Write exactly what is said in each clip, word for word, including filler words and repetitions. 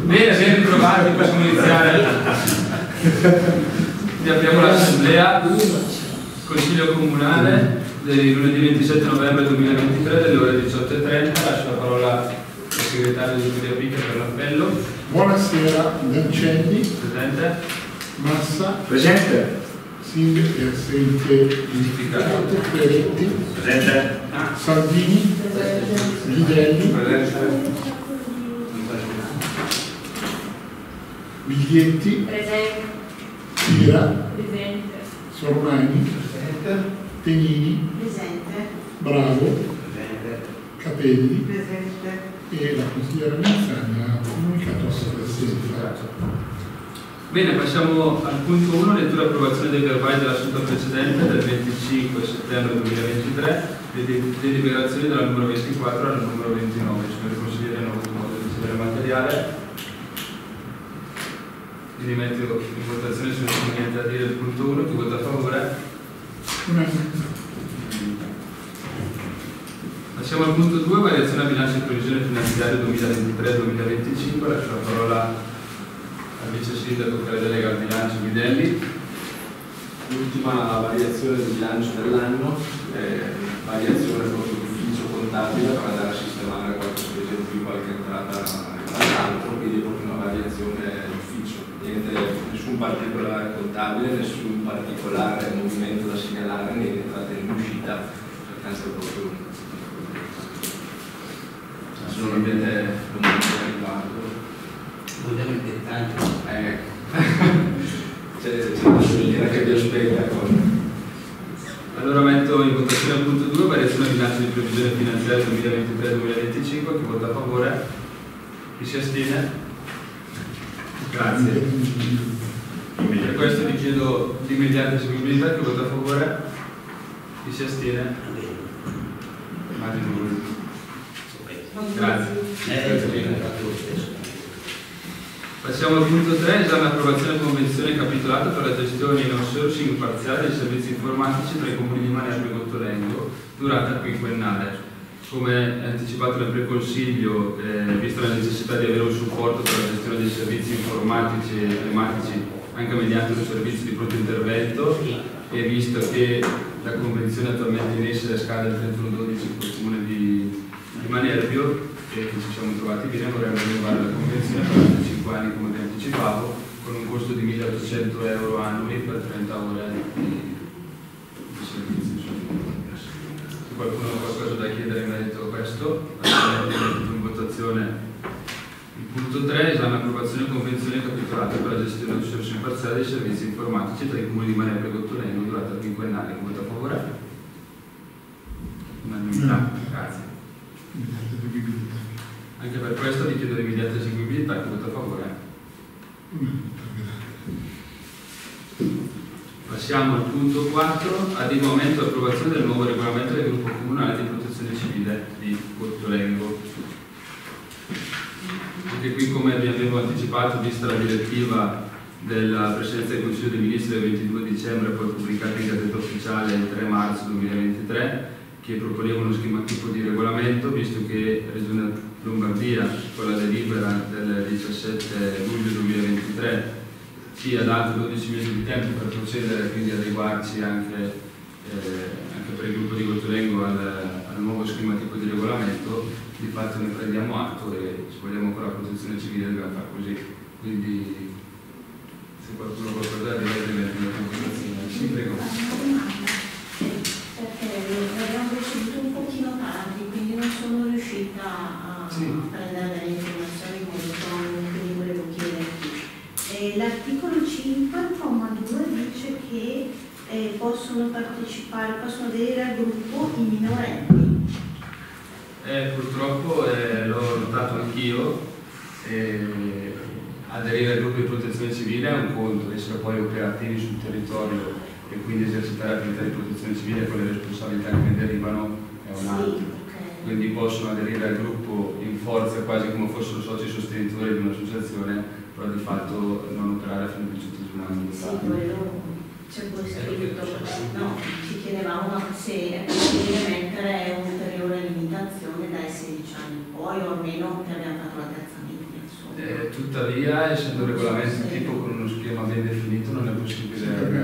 Bene, ben ritrovati, possiamo iniziare. Abbiamo l'assemblea Consiglio Comunale del lunedì ventisette novembre duemilaventitré delle ore diciotto e trenta. Lascio la parola al segretario Giulia Picca per l'appello. Buonasera, Dancelli. Presente. Massa. Presente. Silvia è assente. Giustificato. Peretti. Presente. Salvini. Ghidelli. Presente. Biglietti. Presente. Tira. Presente. Sormani. Presente. Tenini. Presente. Bravo. Presente. Capelli. Presente. E la consigliera Mezzani ha comunicato essere assente. Bene, passiamo al punto uno, lettura e approvazione dei verbali della seduta precedente del venticinque settembre duemilaventitré, le deliberazioni dalla numero ventiquattro alla numero ventinove. Signori consiglieri, hanno avuto modo di ricevere il materiale. Quindi metto in votazione se non c'è niente da dire il punto uno. Chi vota a favore? Passiamo al punto due, variazione a bilancio di previsione finanziaria duemilaventitré duemilaventicinque. Lascio la parola al vice sindaco che delega al bilancio Ghidelli. L'ultima variazione del bilancio dell'anno è variazione proprio d'ufficio contabile per andare a sistemare qualche spesa in più, qualche entrata all'altro, quindi è proprio una variazione d'ufficio. Niente, nessun particolare contabile, nessun particolare movimento da segnalare né in entrata né in uscita, pertanto proprio assolutamente non c'è riguardo. Vogliamo il dettaglio. Eh, c'è una consigliera che vi aspetta con... Allora metto in votazione il punto due, variazione a bilancio di previsione finanziaria duemilaventitré duemilaventicinque. Chi vota a favore? Chi si astiene? Grazie. Per questo vi chiedo l'immediata eseguibilità. Chi vota a favore? Chi si astiene? Immagino lui. Grazie. Passiamo al punto tre, esame e approvazione di convenzione capitolata per la gestione in outsourcing parziale dei servizi informatici tra i comuni di Manerba e Gottolengo, durata quinquennale. Come anticipato nel preconsiglio, eh, vista la necessità di avere un supporto per la gestione dei servizi informatici e telematici anche mediante un servizio di pronto intervento, e visto che la convenzione attualmente in essere scade il trentuno dodici con il comune di, di Manerbio, e che ci siamo trovati bene, vorremmo rinnovare la convenzione per altri cinque anni, come vi anticipavo, con un costo di milleottocento euro annui per trenta ore di, di servizio. Se qualcuno ha qualcosa da chiedere in merito a questo, metto in votazione il punto tre, esame e approvazione di convenzione capitolata per la gestione del outsourcing parziale dei servizi informatici tra i comuni di Manerbio e Gottolengo, durata quinquennale. Chi vota a favore? Unanimità. Grazie. Anche per questo vi chiedo l'immediata eseguibilità. Chi vota a favore? Passiamo al punto quattro, adeguamento e approvazione del nuovo regolamento del gruppo comunale di protezione civile di Gottolengo. Anche qui, come vi avevo anticipato, vista la direttiva della Presidenza del Consiglio dei Ministri del ventidue dicembre, poi pubblicata in Gazzetta Ufficiale il tre marzo duemilaventitré, che proponeva uno schema tipo di regolamento, visto che Regione Lombardia, con la delibera del diciassette luglio duemilaventitré, ci ha dato dodici mesi di tempo per procedere, quindi adeguarci anche, eh, anche per il gruppo di Gottolengo al, al nuovo schema tipo di regolamento. Di fatto ne prendiamo atto e se vogliamo ancora la protezione civile dobbiamo fare così. Quindi se qualcuno vuole guardare direi di mettere la conversazione. Sì, prego. Perché l'abbiamo ricevuto un pochino tardi, quindi non sono riuscita a sì. prendere delle informazioni che volevo chiederti. Eh, l'articolo cinque, comma due, dice che eh, possono partecipare, possono aderire al gruppo i minorenni. Eh, purtroppo eh, l'ho notato anch'io, eh, aderire al gruppo di protezione civile è un conto, essere poi operativi sul territorio e quindi esercitare attività di protezione civile con le responsabilità che ne derivano è un altro. Sì, okay. Quindi possono aderire al gruppo in forza quasi come fossero soci sostenitori di un'associazione, però di fatto non operare fino al diciottesimo anno. Sì, quello c'è poi scritto, no, ci chiedevamo se è possibile mettere un'ulteriore limitazione dai sedici anni in poi, o almeno che abbiamo fatto la terza media. Eh, tuttavia, essendo un regolamento tipo con uno schema ben definito, non è possibile.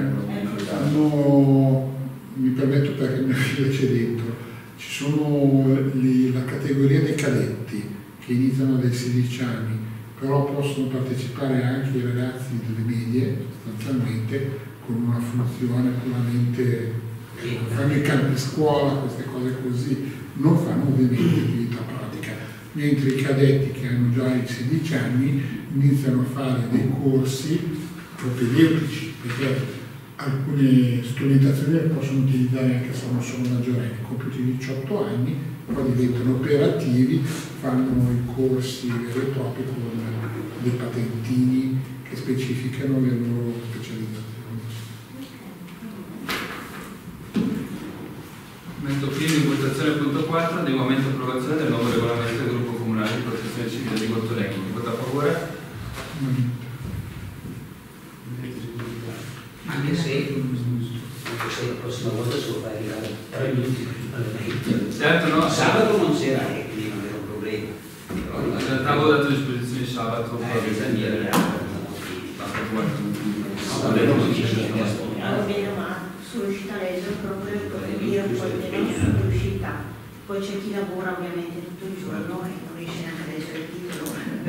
Hanno, mi permetto perché mio figlio c'è dentro, ci sono li, la categoria dei cadetti che iniziano dai sedici anni, però possono partecipare anche i ragazzi delle medie, sostanzialmente, con una funzione puramente, fanno i campi scuola, queste cose così, non fanno ovviamente attività pratica, mentre i cadetti che hanno già i sedici anni iniziano a fare dei corsi propedeutici, perché alcune strumentazioni le possono utilizzare anche se non sono maggiorenni, compiuti diciotto anni, poi diventano operativi, fanno i corsi veri e propri con dei patentini che specificano le loro specializzazioni. Metto quindi in votazione il punto quattro, adeguamento e approvazione del nuovo regolamento del gruppo comunale di protezione civile di Gottolengo. Chi vota a favore? Anche se, anche se la prossima volta se lo fai arrivare tre minuti prima dell'evento. Certo, no? Sabato non c'era e quindi non era un problema. Però In realtà avevo dato disposizione sabato. Eh, bisogna arrivare. Basta guardare. No, vabbè, non si dice che Va bene, ma sono riuscita a leggere proprio per dire un po' meno sono riuscita. Poi c'è chi lavora ovviamente tutto il giorno e non riesce neanche a leggere il titolo.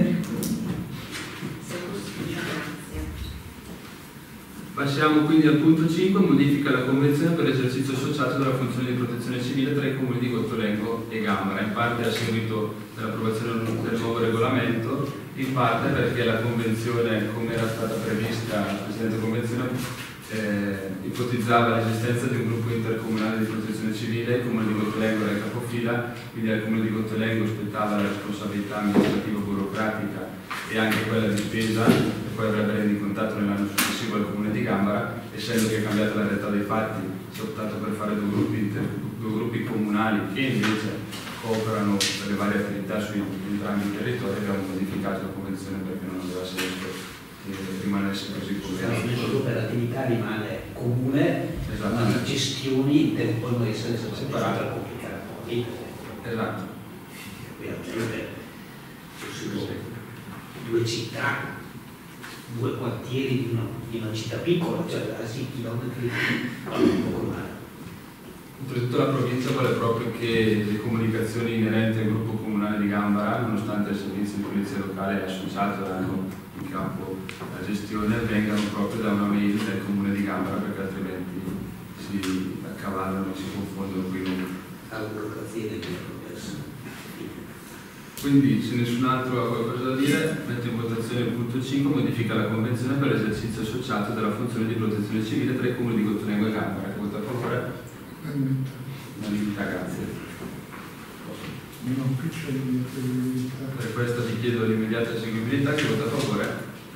Se così, grazie. Passiamo quindi al punto cinque, modifica la convenzione per l'esercizio associato della funzione di protezione civile tra i comuni di Gottolengo e Gambara, in parte a seguito dell'approvazione del nuovo regolamento, in parte perché la convenzione, come era stata prevista, la precedente convenzione, eh, ipotizzava l'esistenza di un gruppo intercomunale di protezione civile, il comune di Gottolengo era il capofila, quindi al comune di Gottolengo spettava la responsabilità amministrativo-burocratica e anche quella di spesa, e poi avrebbe rendicontato nell'anno successivo al comune di Gambara. Essendo che è cambiata la realtà dei fatti, si è optato per fare due gruppi, inter, due gruppi comunali che invece cooperano per le varie attività su entrambi i territori. Abbiamo modificato la convenzione perché non aveva senso che rimanesse così come era. Per l'attività rimane comune, ma le gestioni devono essere separate per complicare un po' di vita. Esatto. Ovviamente ci sono due città, due quartieri di una, di una città piccola, cioè a sei chilometri vanno un poco male. Oltretutto la provincia vuole proprio che le comunicazioni inerenti al gruppo comunale di Gambara, nonostante il servizio di polizia locale e associato hanno in campo la gestione, vengano proprio da una mail del comune di Gambara, perché altrimenti si accavallano e si confondono qui. La burocrazia del progresso. Quindi, se nessun altro ha qualcosa da dire, metto in votazione il punto cinque, modifica la convenzione per l'esercizio associato della funzione di protezione civile tra i comuni di Gottolengo e Gambara. Chi vota a favore? Unanimità, grazie. No, qui c'è l'immediatabilità. Per questo ti chiedo l'immediata eseguibilità. Chi vota a favore?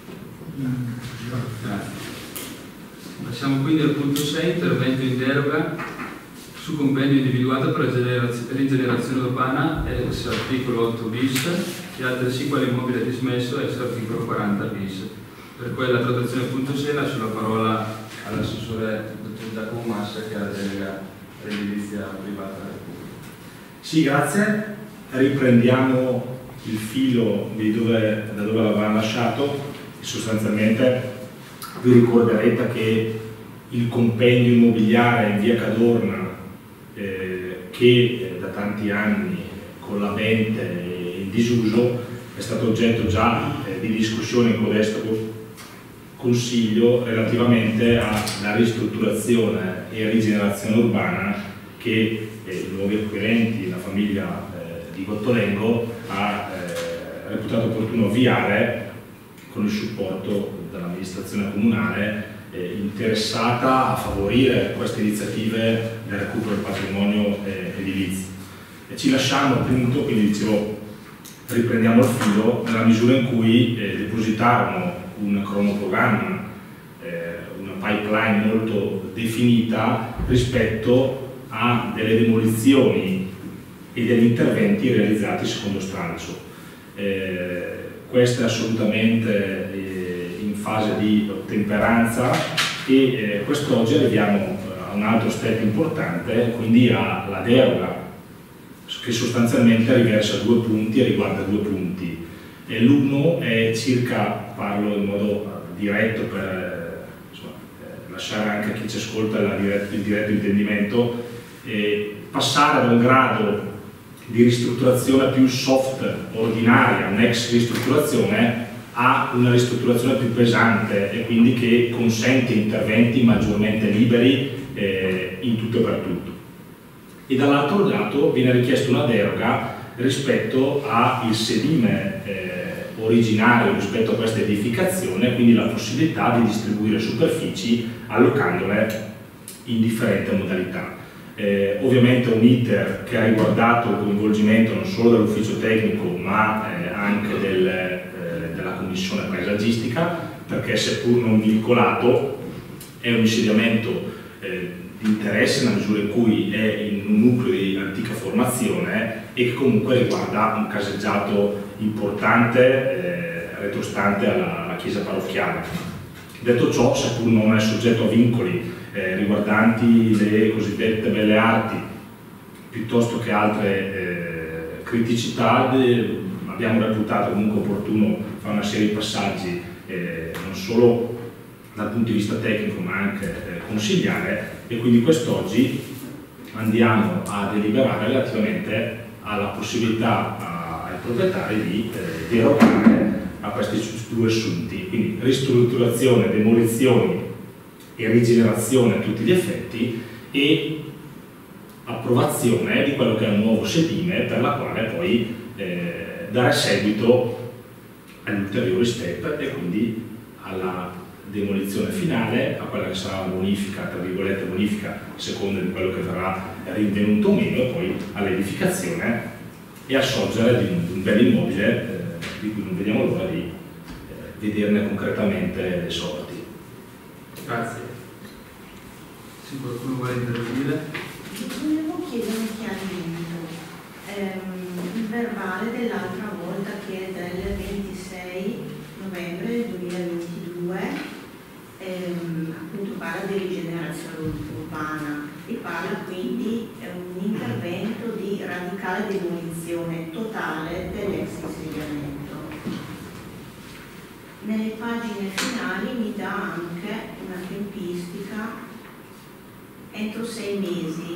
Grazie. Passiamo quindi al punto sei, intervento in deroga su compendio individuato per la rigenerazione urbana, ex articolo otto bis, e altresì quale immobile dismesso, ex articolo quaranta bis. Per quella trattazione del punto sei lascio la parola all'assessore dottor Giacomo Massa, che ha la delega all'edilizia privata. Sì, grazie. Riprendiamo il filo di dove, da dove l'avevamo lasciato. Sostanzialmente vi ricorderete che il compendio immobiliare in via Cadorna, eh, che eh, da tanti anni con la mente e in disuso, è stato oggetto già eh, di discussione in codesto Consiglio relativamente alla ristrutturazione e rigenerazione urbana che eh, i nuovi acquirenti, la famiglia eh, di Gottolengo, ha eh, reputato opportuno avviare con il supporto dell'amministrazione comunale eh, interessata a favorire queste iniziative del recupero del patrimonio eh, edilizio. E ci lasciamo appunto, quindi dicevo, riprendiamo il filo nella misura in cui eh, depositarono un cronoprogramma, eh, una pipeline molto definita rispetto a delle demolizioni e degli interventi realizzati secondo stralcio. Eh, questo è assolutamente eh, in fase di ottemperanza e eh, quest'oggi arriviamo a un altro step importante, quindi alla deroga che sostanzialmente riversa due punti e riguarda due punti. E l'uno è circa, parlo in modo diretto per eh, insomma, eh, lasciare anche a chi ci ascolta la diretto, il diretto intendimento, eh, passare da un grado di ristrutturazione più soft, ordinaria, un'ex ristrutturazione, a una ristrutturazione più pesante e quindi che consente interventi maggiormente liberi eh, in tutto e per tutto. E dall'altro lato viene richiesta una deroga rispetto al sedime eh, originario rispetto a questa edificazione, quindi la possibilità di distribuire superfici allocandole in differenti modalità. Eh, ovviamente un iter che ha riguardato il coinvolgimento non solo dell'ufficio tecnico ma eh, anche del, eh, della commissione paesaggistica, perché seppur non vincolato è un insediamento eh, di interesse nella misura in cui è in un nucleo di antica formazione e che comunque riguarda un caseggiato importante eh, retrostante alla, alla chiesa parrocchiale. Detto ciò, seppur non è soggetto a vincoli eh, riguardanti le cosiddette belle arti piuttosto che altre eh, criticità, de, abbiamo reputato comunque opportuno fare una serie di passaggi eh, non solo dal punto di vista tecnico ma anche eh, consigliare, e quindi quest'oggi andiamo a deliberare relativamente alla possibilità a, ai proprietari di eh, derogare a questi due assunti, quindi ristrutturazione, demolizioni e rigenerazione a tutti gli effetti e approvazione di quello che è un nuovo sedime per la quale poi eh, dare seguito agli ulteriori step e quindi alla demolizione finale, a quella che sarà la bonifica, tra virgolette bonifica, a seconda di quello che verrà rinvenuto o meno, e poi all'edificazione e al sorgere di un, di un bel immobile eh, di cui non vediamo l'ora di eh, vederne concretamente le sorti. Grazie. Se qualcuno vuole intervenire? Volevo chiedere un chiarimento. Ehm, il verbale dell'altra volta, che è del ventisei novembre duemilaventidue, ehm, appunto parla di rigenerazione urbana e parla quindi di un intervento di radicale demolizione totale dell'ex insediamento. Nelle pagine finali mi dà anche una tempistica entro sei mesi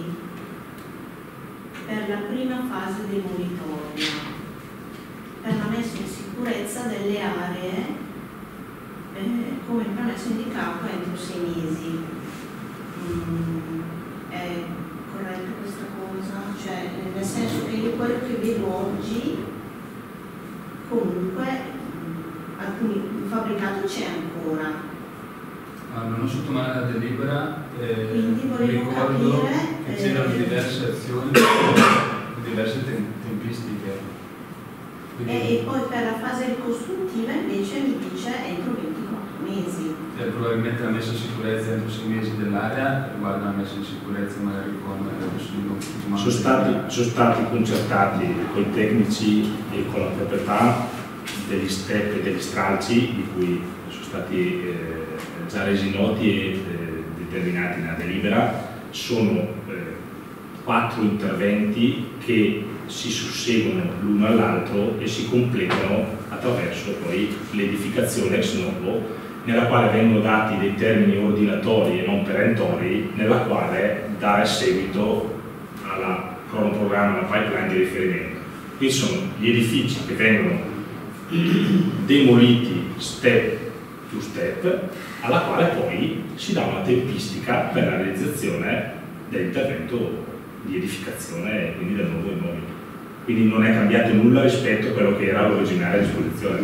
per la prima fase demolitoria, per la messa in sicurezza delle aree eh, come premesso indicato entro sei mesi. Mm, è corretta questa cosa? Cioè, nel senso che io quello che vedo oggi comunque mh, alcuni, il fabbricato c'è ancora. Ah, non ho sotto mano la delibera, eh, Quindi volevo ricordo capire, che c'erano eh, diverse azioni, diverse tem tempistiche. Quindi, E, e poi per la fase ricostruttiva invece mi dice entro ventiquattro mesi. eh, probabilmente la messa in sicurezza entro sei mesi dell'area riguarda la messa in sicurezza magari con il Sono stati, sono stati concertati con i tecnici e con la proprietà degli step e degli stralci di cui sono stati eh, già resi noti e eh, determinati nella delibera. Sono eh, quattro interventi che si susseguono l'uno all'altro e si completano attraverso poi l'edificazione ex novo, nella quale vengono dati dei termini ordinatori e non perentori, nella quale dare seguito alla cronoprogramma, alla pipeline di riferimento. Qui sono gli edifici che vengono demoliti step to step, alla quale poi si dà una tempistica per la realizzazione dell'intervento di edificazione e quindi del nuovo immobile. Quindi non è cambiato nulla rispetto a quello che era l'originaria disposizione.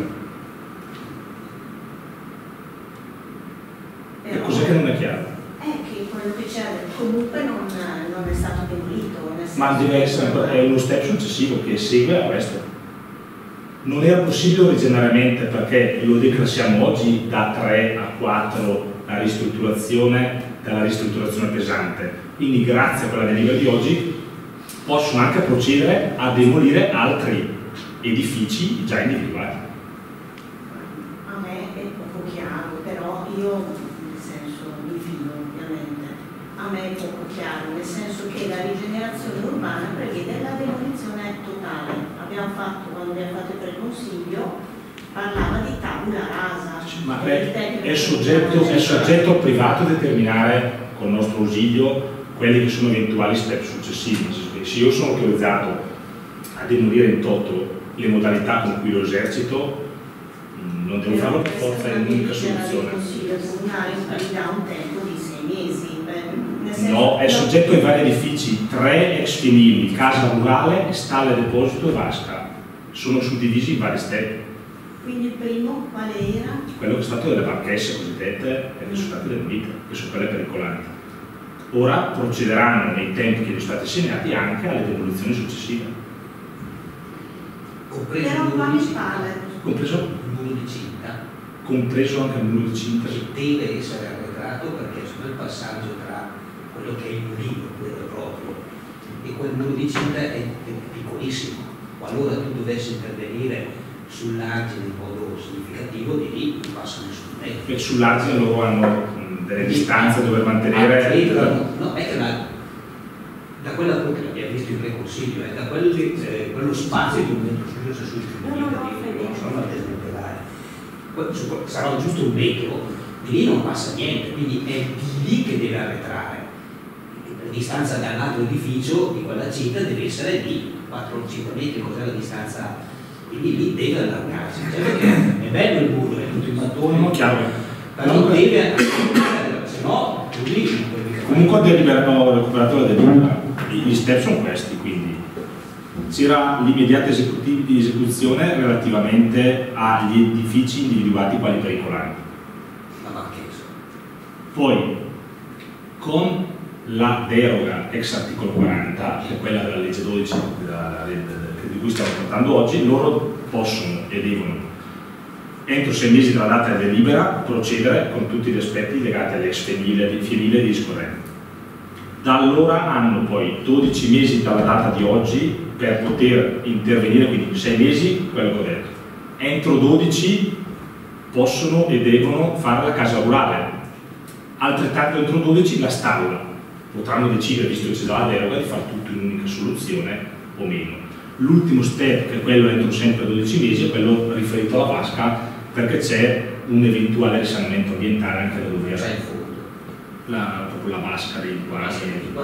Che cos'è che non è chiaro? È che quello che c'è comunque non, non è stato demolito. Ma deve essere è uno step successivo che segue a questo. Non era possibile originariamente perché lo declassiamo oggi da tre a quattro la ristrutturazione, dalla ristrutturazione pesante. Quindi grazie a quella delibera di oggi possono anche procedere a demolire altri edifici già individuati. A me è poco chiaro, però io, nel senso, mi fido ovviamente, a me è poco chiaro, nel senso che la rigenerazione urbana prevede la demolizione totale. Abbiamo fatto, quando abbiamo fatto il preconsiglio, parlava di tabula rasa. Ma è, è, soggetto, è soggetto privato a determinare con il nostro ausilio quelli che sono eventuali step successivi. Se io sono autorizzato a demolire in toto le modalità con cui lo esercito, non devo farlo per forza, è l'unica soluzione. Il Consiglio Comunale mi dà un tempo di sei mesi. No, è soggetto ai vari edifici, tre ex finili, casa rurale, stalla deposito e vasca. Sono suddivisi in vari step. Quindi il primo quale era? Quello che è stato delle parchesse cosiddette e che sono state demolite, che sono quelle pericolanti. Ora procederanno nei tempi che gli sono stati assegnati anche alle demolizioni successive. Compreso Però il qua muro mi di cinta. pare. Compreso? Il muro di cinta. Compreso anche il muro di cinta. Deve essere arretrato perché sono il passaggio tra quello che è il mulino vero e proprio e quel muro di cinta è, è piccolissimo. Qualora tu dovessi intervenire sull'argine in modo significativo, di lì non passa nessun metro. E sull'argine loro hanno mh, delle distanze dove mantenere. Ah, credo, no, no, è che la, da quella che l'abbiamo visto in preconsiglio, è da quelli, eh, quello spazio di un metro scusa sui strumenti non sono a desmantelare. Sarà giusto un metro, di lì non passa niente, quindi è di lì che deve arretrare. La distanza dall'altro edificio di quella cinta deve essere di quattro cinque metri, cos'è la distanza? Quindi lì deve allargarsi, cioè perché è bello il muro, è tutto in mattone, non chiaro. però deve, se no lui non puoi mica fare. Comunque deliberato, recuperato la delibera. Gli step sono questi, quindi c'era l'immediata esecuzione relativamente agli edifici individuati quali pericolanti. La Marchesa. Poi con la deroga ex articolo quaranta, che è quella della legge dodici della, di cui stiamo trattando oggi, loro possono e devono entro sei mesi dalla data della delibera procedere con tutti gli aspetti legati all'ex fienile e discorrente. Da allora hanno poi dodici mesi dalla data di oggi per poter intervenire, quindi sei mesi, quello che ho detto. Entro dodici possono e devono fare la casa rurale, altrettanto entro dodici la stalla. Potranno decidere, visto che c'è già la deroga, di fare tutto in un'unica soluzione o meno. L'ultimo step, che è quello entro sempre dodici mesi, è quello riferito alla vasca, perché c'è un eventuale risanamento ambientale anche da dove C'è il fondo. La, proprio la vasca dei quasi.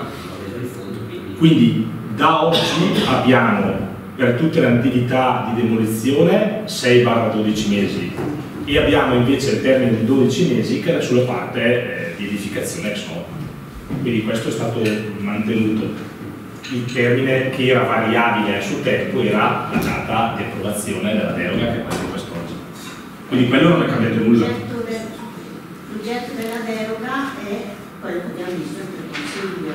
Quindi, quindi da oggi abbiamo per tutte le attività di demolizione sei dodici mesi e abbiamo invece il termine di dodici mesi che è sulla parte eh, di edificazione ex novo. Quindi questo è stato mantenuto. Il termine che era variabile a suo tempo era la data di approvazione della deroga, che è quella di quest'oggi. Quindi quello non è cambiato nulla. L'oggetto della deroga è quello che abbiamo visto nel Consiglio.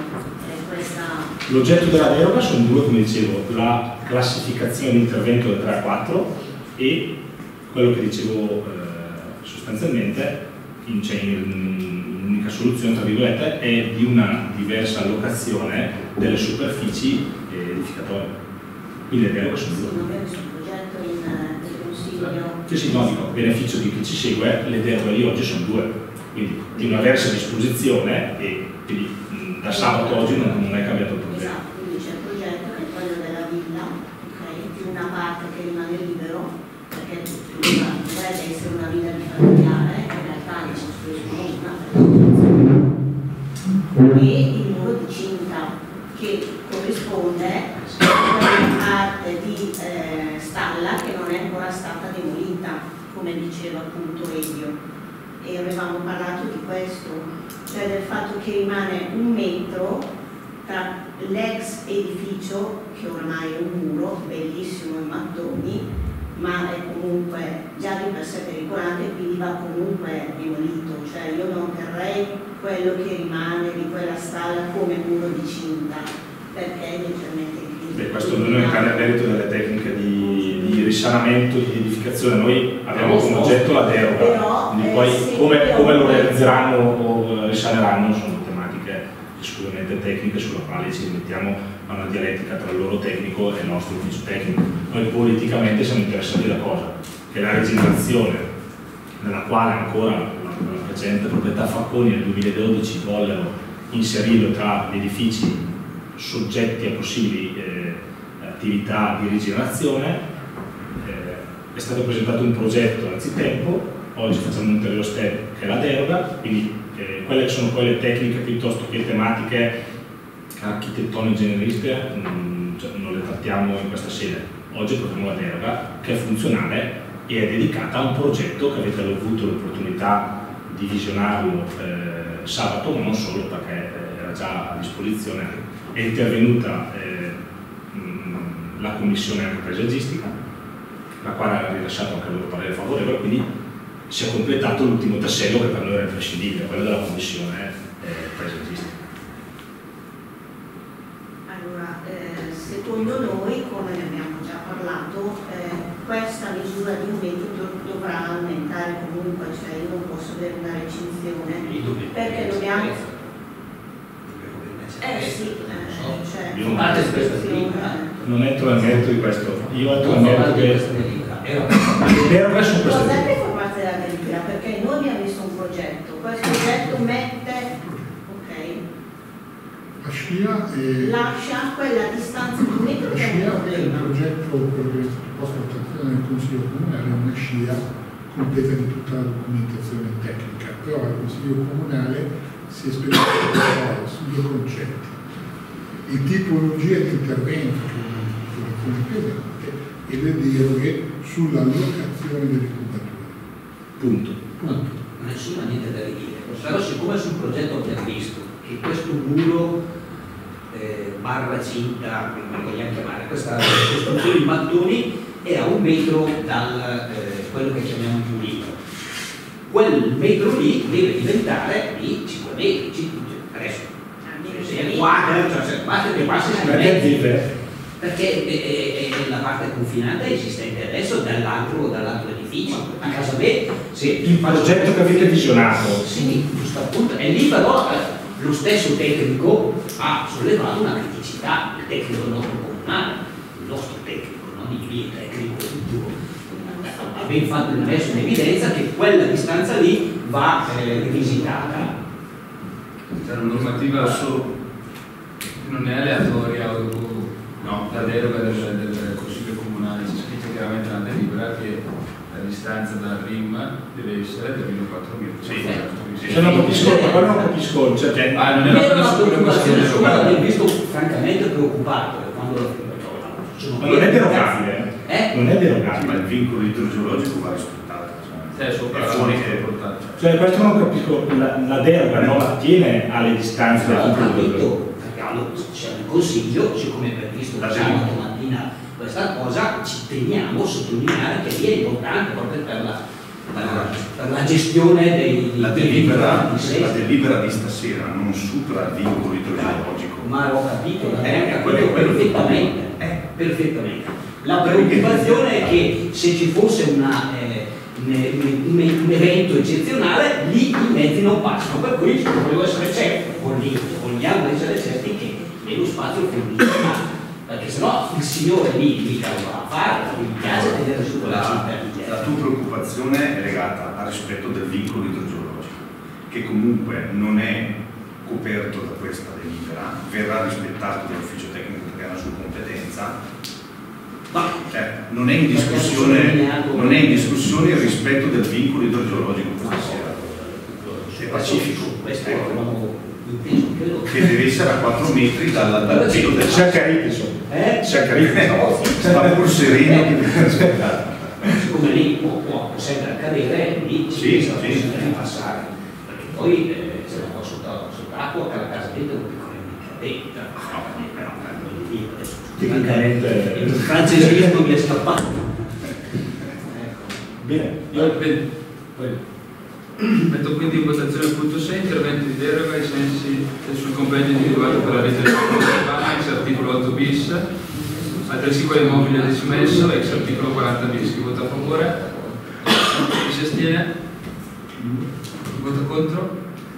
L'oggetto della deroga sono due, come dicevo, la classificazione di intervento del tre a quattro e quello che dicevo eh, sostanzialmente, in, cioè in, l'unica soluzione, tra virgolette, è di una diversa allocazione delle superfici eh, edificatorie. Quindi le deroghe sono due. Non è nessun progetto in, nel Consiglio. Sì, sì, no, dico, beneficio di chi ci segue, le deroghe di oggi sono due. Quindi di una diversa disposizione e quindi mh, da sabato oggi non, non è cambiato il problema. Esatto, quindi c'è il progetto che è quello della villa, okay, più una parte che rimane libero, perché dovrebbe essere una villa di familiare, in realtà ne costruiscono una per e il muro di cinta che corrisponde a quella parte di eh, stalla che non è ancora stata demolita, come diceva appunto Elio. E avevamo parlato di questo, cioè del fatto che rimane un metro tra l'ex edificio, che ormai è un muro bellissimo in mattoni, ma è comunque già di per sé pericolante e quindi va comunque demolito, cioè io non terrei quello che rimane di quella stalla come muro di cinta, perché è leggermente in crisi. Questo non è nel merito delle tecniche di, di risanamento, di edificazione, noi abbiamo come oggetto la deroga, però, quindi eh, poi sì, come, però, come lo realizzeranno o risaneranno sono tematiche esclusivamente tecniche sulla quale ci mettiamo a una dialettica tra il loro tecnico e il nostro ufficio tecnico. Noi politicamente siamo interessati da cosa? Che la rigenerazione, nella quale ancora la, la precedente proprietà Facconi nel duemiladodici vollero inserirlo tra gli edifici soggetti a possibili eh, attività di rigenerazione, eh, è stato presentato un progetto anzitempo, oggi facciamo un ulteriore step che è la deroga, quindi eh, quelle sono quelle tecniche piuttosto che tematiche architettoniche generiche, mh, cioè non le trattiamo in questa sede. Oggi proviamo la deroga che è funzionale e è dedicata a un progetto che avete avuto l'opportunità di visionarlo eh, sabato, ma non solo, perché eh, era già a disposizione. È intervenuta eh, mh, la commissione anche paesaggistica, la quale ha rilasciato anche il loro parere favorevole, quindi si è completato l'ultimo tassello che per noi era imprescindibile, quello della commissione eh, paesaggistica. Allora, eh, secondo noi, come ne abbiamo già parlato, eh, questa misura di un metro dovrà aumentare comunque, cioè io non posso avere una recinzione, perché dobbiamo... Eh sì, eh, cioè... Io non, parte di questa delibera. non entro nel merito di questo, io entro nel merito che... Deroga su questa Cosa delibera. è fa parte della delibera? Perché noi abbiamo messo un progetto, questo progetto mette... ok, La scia è, lascia quella distanza di un metro la che è un scia è il problema. progetto, quello che è stato posto all'attenzione del Consiglio Comunale, è una scia completa di tutta la documentazione tecnica, però il Consiglio Comunale si è specializzato su due concetti: il tipologia di intervento, che è una popolazione presente, e le deroghe sulla locazione delle cubature. Punto. Punto. Nessuno ha niente da dire, però siccome sul progetto abbiamo visto che questo muro eh, barra cinta, come lo vogliamo chiamare, questa costruzione di mattoni è a un metro dal eh, quello che chiamiamo il mulino, quel metro lì deve diventare di cinque metri, cinque, adesso se è quadro, cioè se basta che passi sei metri, perché è, è, è la parte confinante esistente adesso dall'altro dall'altro edificio. A casa me, se Il progetto che avete visionato. sì, giusto appunto, e lì però eh, lo stesso tecnico ha sollevato una criticità, il tecnico nostro comunale, il nostro tecnico, non il mio tecnico, ha ben fatto il messo in evidenza che quella distanza lì va eh, rivisitata. C'è una normativa che non è aleatoria o no, la deroga del, del Consiglio Comunale, c'è scritto chiaramente nella delibera che la distanza dal R I M deve essere del meno quattro metri. Sì. Se non capisco, però non capisco, cioè, ah, non è Era una una preoccupazione, cosa scuola l'abbiamo visto francamente preoccupato quando sono ma non è derogabile, eh? non è derogabile. Ma il vincolo idrogeologico va rispettato. è sopra È fuori la che- portata. Cioè questo non capisco, la, la deroga non attiene alle distanze del Ho punto di vista. capito, perché allora c'è un consiglio, siccome è previsto La sabato mattina questa cosa, ci teniamo a sottolineare che lì è importante proprio per la, per la, per la gestione dei La dei delibera, di sé. la delibera di stasera non supera il vincolo idrogeologico. Ma ho capito, Eh, l'abbiamo quello- capito quello- perfettamente, Eh. perfettamente. La preoccupazione è che se ci fosse una, eh, un, un- un evento eccezionale, lì i mezzi non passano, per cui volevo essere certo, voglio- vogliamo essere certi che è lo spazio fornito, perché sennò il signore lì mica lo va a fare, mi piace tenere su quella La, città. la tua preoccupazione è legata al rispetto del vincolo idrogeologico, che comunque non è coperto da questa delibera, verrà rispettato dall'ufficio tecnico perché è una sua competenza. Ma Cioè, non è in discussione, non è in discussione il rispetto del vincolo idrogeologico questa sera. È pacifico, questo ecco, non ho inteso, credo. che deve essere a quattro metri dal, dal pelo del Si è chiarito, insomma. Eh? Si è chiarito. sta pur sereno che deve rispettare. Siccome lì può, può sempre accadere, lì ci Sì, sarà sì, possibilità sì. di passare, perché poi eh, se la fa sotto- sott'acqua che la casa dentro non piccolo mica dentro, no, però voglio dire, adesso Tecnicamente- il francesismo mi è scappato. Ecco. Bene, Io io ben- poi metto quindi in votazione il punto sei, interventi di deroga ai sensi del sul compendio individuato per la legge del Urbana, ex articolo otto bis, altresì quello immobile dismesso, ex articolo quaranta bis. Chi vota a favore? Chi si astiene? Chi vota contro?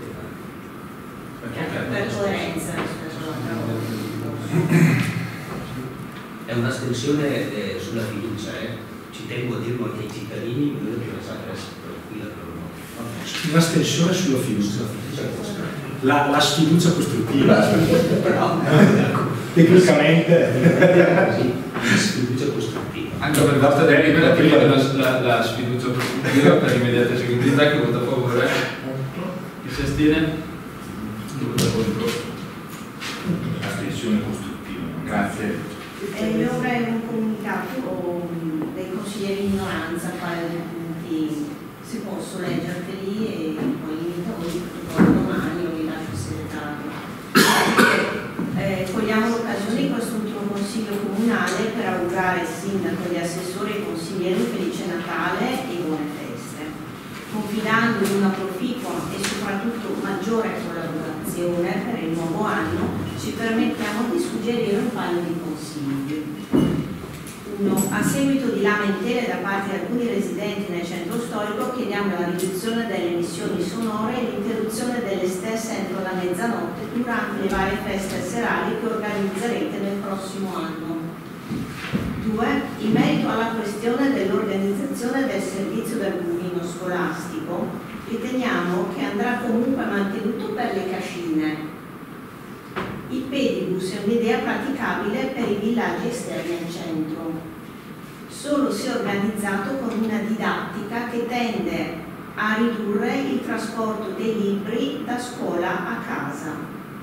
Per coerenza rispetto all'altra volta. È un'astensione eh, sulla fiducia, eh. Ci tengo a dirlo anche ai cittadini, io che la sapere tranquilla per loro. un'astensione sulla fiducia. Cioè, La, la sfiducia costruttiva. però Tecnicamente. sì, sfiducia costruttiva. Anche Anche per forza del imperativo della la, la sfiducia costruttiva per immediata eseguibilità, che vota a favore, chi si astiene, chi vota contro. Astensione costruttiva. Grazie. Eh, io avrei un comunicato dei consiglieri di minoranza, quali punti se posso leggerteli e poi invito voi poi domani o vi lascio il segretario. Eh, cogliamo l'occasione di questo ultimo consiglio comunale per augurare al sindaco, agli assessori e ai consiglieri un felice Natale e buone feste, confidando in una proficua e soprattutto maggiore collaborazione per il nuovo anno. Ci permettiamo di suggerire un paio di consigli. Uno, a seguito di lamentele da parte di alcuni residenti nel centro storico, chiediamo la riduzione delle emissioni sonore e l'interruzione delle stesse entro la mezzanotte durante le varie feste serali che organizzerete nel prossimo anno. Due, in merito alla questione dell'organizzazione del servizio del pulmino scolastico, riteniamo che andrà comunque mantenuto per le cascine. Il pedibus è un'idea praticabile per i villaggi esterni al centro, solo se organizzato con una didattica che tende a ridurre il trasporto dei libri da scuola a casa.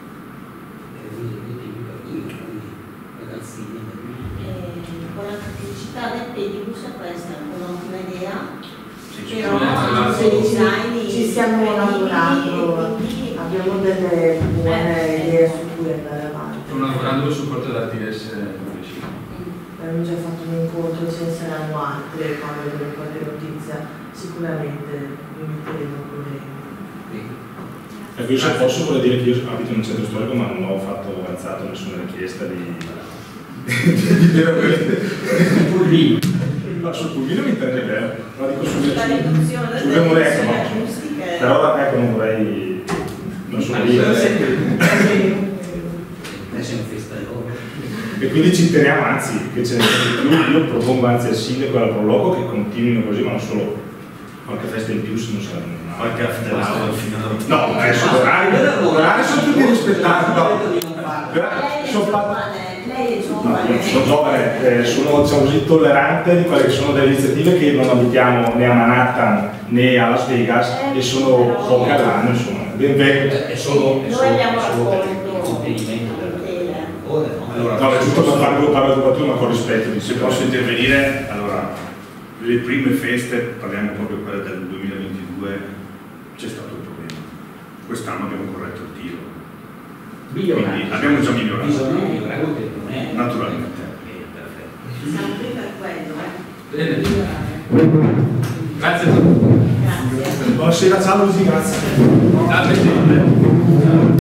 Eh, con la praticità del pedibus questa è un'ottima idea, però se i design ci stiamo lavorando, abbiamo delle buone idee su cui andare avanti. Stiamo lavorando sul supporto dell'A T S municipale. Abbiamo già fatto un incontro, ce ne saranno altre, quando avremo qualche notizia sicuramente vi metteremo con lei. Ecco, io se posso vorrei dire che io abito in un centro storico ma non ho fatto avanzato nessuna richiesta di pulmino. No, sul pulmino mi intende bene, ma dico sulle la riduzione sulle delle mure, emissioni ecco, acustiche. però ecco non vorrei non sono lì e quindi ci teniamo, anzi che ce ne sia di più. Io propongo anzi al sindaco e al proloco che continuino così, ma non solo qualche festa in più se non saranno Qualche after hour fino a no, adesso gli orari, gli orari sono tutti rispettati, no. Sono fatte Lei è No, giovane. io sono giovane, eh, sono diciamo così tollerante di quelle che sono delle iniziative che non abitiamo né a Manhattan né a Las Vegas e sono poche all'anno, insomma, ben vecchio. È solo, è Noi solo, abbiamo è solo per raccolto il contenimento della ora, no? Allora, No, è tutto per fare quello parlo con tu, ma con rispetto. Di se posso intervenire, allora, le prime feste, parliamo proprio quelle del duemilaventidue, c'è stato il problema. Quest'anno abbiamo corretto il tiro. Quindi abbiamo già migliorato. Bisogna migliorare quello che non è. Naturalmente. Eh, perfetto. Siamo qui per quello, eh. Bene. Migliorare. Grazie a tutti. Grazie. Buonasera, ciao Luigi, grazie. Ciao Presidente.